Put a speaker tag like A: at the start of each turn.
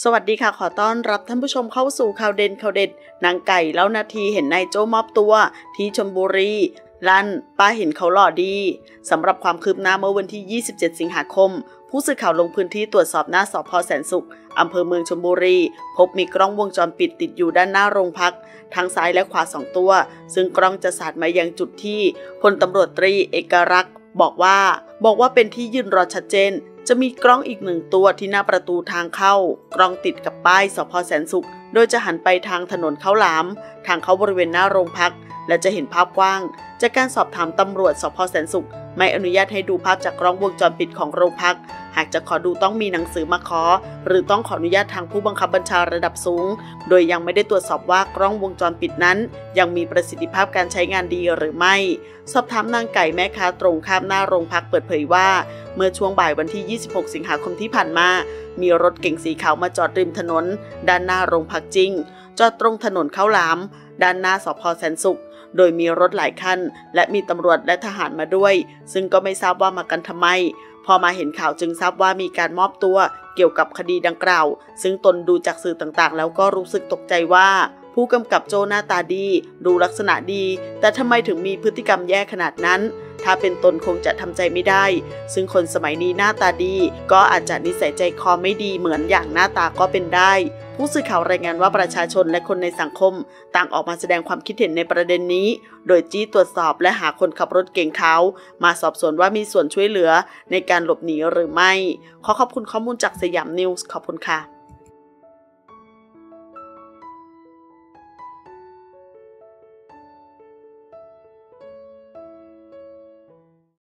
A: สวัสดีค่ะขอต้อนรับท่านผู้ชมเข้าสู่ข่าวเด่นข่าวเด็ดนางไก่เล่านาทีเห็นนายโจ้มอบตัวที่ชลบุรีลั่นป้าเห็นเขาหล่อดีสำหรับความคืบหน้าเมื่อวันที่27สิงหาคมผู้สื่อข่าวลงพื้นที่ตรวจสอบหน้าสภ.แสนสุขอำเภอเมืองชลบุรีพบมีกล้องวงจรปิดติดอยู่ด้านหน้าโรงพักทั้งซ้ายและขวา2ตัวซึ่งกล้องจะสาดมายังจุดที่พลตำรวจตรีเอกลักษณ์บอกว่าเป็นที่ยืนรอชัดเจนจะมีกล้องอีก1ตัวที่หน้าประตูทางเข้ากล้องติดกับป้ายสภ.แสนสุขโดยจะหันไปทางถนนข้าวหลามทางเข้าบริเวณหน้าโรงพักและจะเห็นภาพกว้างจากการสอบถามตำรวจสภ.แสนสุขไม่อนุญาตให้ดูภาพจากกล้องวงจรปิดของโรงพักหากจะขอดูต้องมีหนังสือมาขอหรือต้องขออนุญาตทางผู้บังคับบัญชาระดับสูงโดยยังไม่ได้ตรวจสอบว่ากล้องวงจรปิดนั้นยังมีประสิทธิภาพการใช้งานดีหรือไม่สอบถามนางไก่แม่ค้าตรงข้ามหน้าโรงพักเปิดเผยว่าเมื่อช่วงบ่ายวันที่26สิงหาคมที่ผ่านมามีรถเก๋งสีขาวมาจอดริมถนนด้านหน้าโรงพักจริงจอดตรงถนนข้าวหลามด้านหน้าสภ.แสนสุขโดยมีรถหลายคันและมีตำรวจและทหารมาด้วยซึ่งก็ไม่ทราบว่ามากันทำไมพอมาเห็นข่าวจึงทราบว่ามีการมอบตัวเกี่ยวกับคดีดังกล่าวซึ่งตนดูจากสื่อต่างๆแล้วก็รู้สึกตกใจว่าผู้กำกับโจหน้าตาดีดูลักษณะดีแต่ทำไมถึงมีพฤติกรรมแย่ขนาดนั้นถ้าเป็นตนคงจะทำใจไม่ได้ซึ่งคนสมัยนี้หน้าตาดีก็อาจจะนิสัยใจคอไม่ดีเหมือนอย่างหน้าตาก็เป็นได้ผู้สื่อข่าวรายงานว่าประชาชนและคนในสังคมต่างออกมาแสดงความคิดเห็นในประเด็นนี้โดยจี้ตรวจสอบและหาคนขับรถเก๋งขาวมาสอบสวนว่ามีส่วนช่วยเหลือในการหลบหนีหรือไม่ขอขอบคุณข้อมูลจากสยามนิวส์ขอบคุณค่ะ